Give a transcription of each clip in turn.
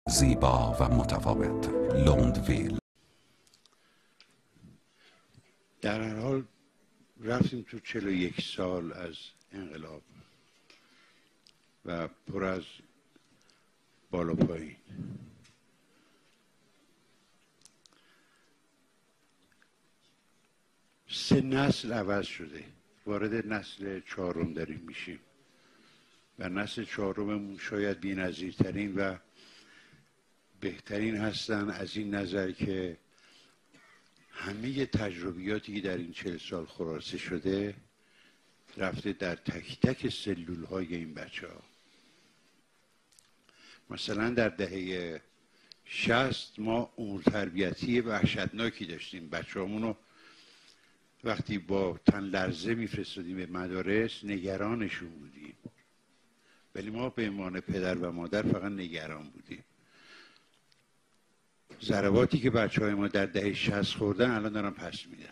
زیبا و متفاوت، لوندویل. در هر حال رفتیم تو 41 سال از انقلاب و پر از بالا پایین. سه نسل عوض شده، وارد نسل چهارم داریم میشیم و نسل چهارممون شاید بی‌نظیرترین و بهترین هستن از این نظر که همه تجربیاتی که در این 40 سال خلاصه شده رفته در تک تک سلول های این بچه ها. مثلا در دهه 60 ما امور تربیتی وحشتناکی داشتیم. بچه همونو وقتی با تن لرزه میفرستادیم به مدارس نگرانشون بودیم، ولی ما به عنوان پدر و مادر فقط نگران بودیم. ضرباتی که بچه های ما در دهه 60 خوردن الان دارن پس میدن.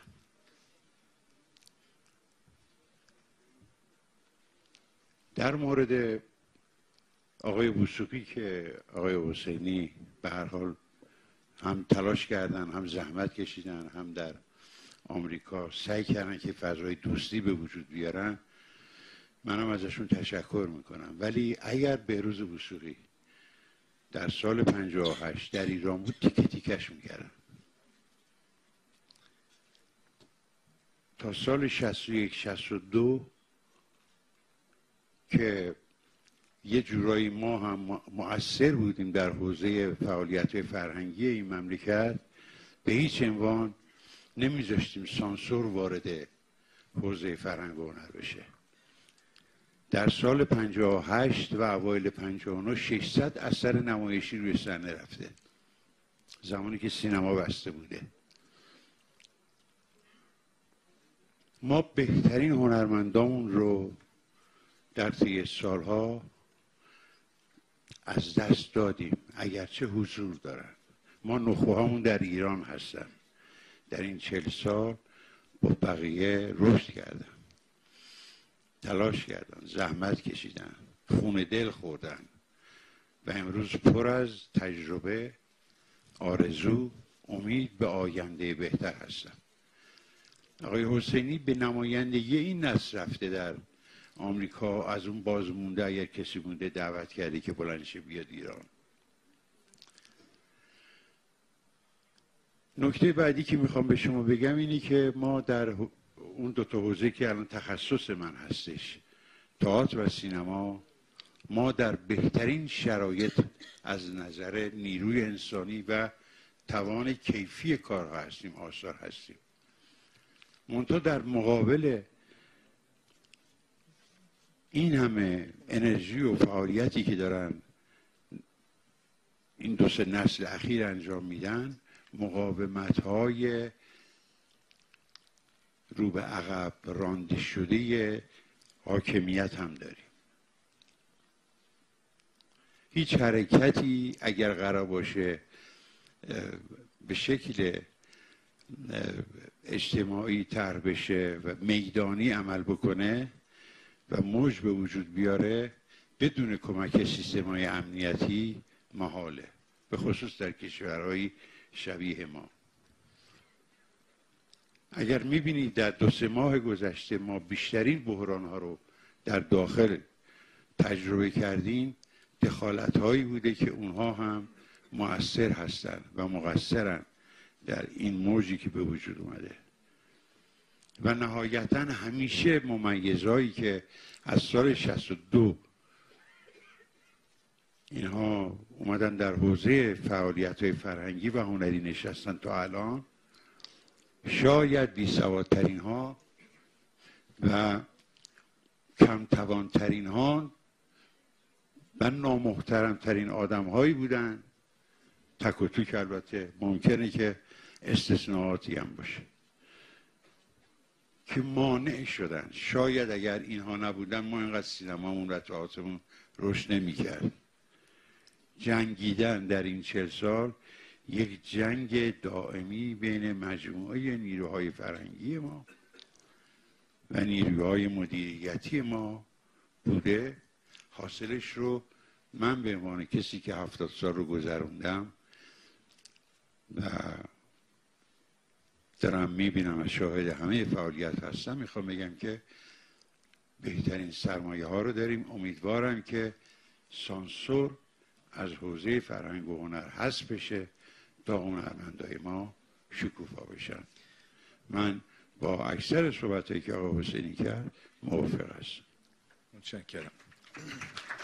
در مورد آقای وثوقی که آقای حسینی به هر حال هم تلاش کردن، هم زحمت کشیدن، هم در آمریکا سعی کردن که فضای دوستی به وجود بیارن، منم ازشون تشکر میکنم. ولی اگر بهروز وثوقی در سال 58 در ایران بود تیکه تیکش میکردن. تا سال 61 62 که یه جورایی ما هم مؤثر بودیم در حوزه فعالیت فرهنگی این مملکت، به هیچ عنوان نمیذاشتیم سانسور وارد حوزه فرهنگ و هنر بشه. در سال 58 و اوایل 59 600 اثر نمایشی روی صحنه رفته، زمانی که سینما بسته بوده. ما بهترین هنرمندامون رو در طی سالها از دست دادیم، اگرچه حضور دارن. ما نخبه هامون در ایران هستن، در این 40 سال با بقیه رشد کردن، تلاش کردن، زحمت کشیدن، خون دل خوردن و امروز پر از تجربه، آرزو، امید به آینده بهتر هستن. آقای حسینی به نمایندگی این نسل رفته در آمریکا، از اون بازمونده اگر کسی مونده دعوت کرده که بلندشه بیاد ایران. نکته بعدی که میخوام به شما بگم اینی که ما در اون دو تا حوزه که الان تخصص من هستش، تئاتر و سینما، ما در بهترین شرایط از نظر نیروی انسانی و توان کیفی کارها هستیم، آثار هستیم. منتها در مقابل این همه انرژی و فعالیتی که دارن این دو سه نسل اخیر انجام میدن، مقاومت‌های رو به عقب رانده شده حاکمیت هم داریم. هیچ حرکتی اگر قرار باشه به شکل اجتماعی طرح بشه و میدانی عمل بکنه و موج به وجود بیاره، بدون کمک سیستم‌های امنیتی محاله، به خصوص در کشورهای شبیه ما. اگر میبینید در 2-3 ماه گذشته ما بیشترین بحران‌ها رو در داخل تجربه کردیم، دخالت‌هایی بوده که اونها هم مؤثر هستند و مقصرن در این موجی که به وجود اومده. و نهایتاً همیشه ممیزهایی که از سال 62 اینها اومدن در حوزه فعالیت‌های فرهنگی و هنری نشستن تا الان، شاید بی‌سوادترین ها و کم توانترین ها و نامحترمترین آدم هایی بودن، تک و توک البته ممکنه که استثناءاتی هم باشه، که مانع شدن. شاید اگر اینها نبودن ما اینقدر سینمامون و تئاترمون رشد نمی‌کرد. جنگیدن در این 40 سال یک جنگ دائمی بین مجموعه نیروهای فرهنگی ما و نیروهای مدیریتی ما بوده. حاصلش رو من به عنوان کسی که 70 سال رو گذروندم و دارم میبینم و شاهد همه فعالیت هستم، میخوام بگم که بهترین سرمایه ها رو داریم. امیدوارم که سانسور از حوزه فرهنگ و هنر حذف بشه تا هنرمندای ما شکوفا بشن. من با اکثر صحبتایی که آقا حسینی کرد موافق هستم. متشکرم.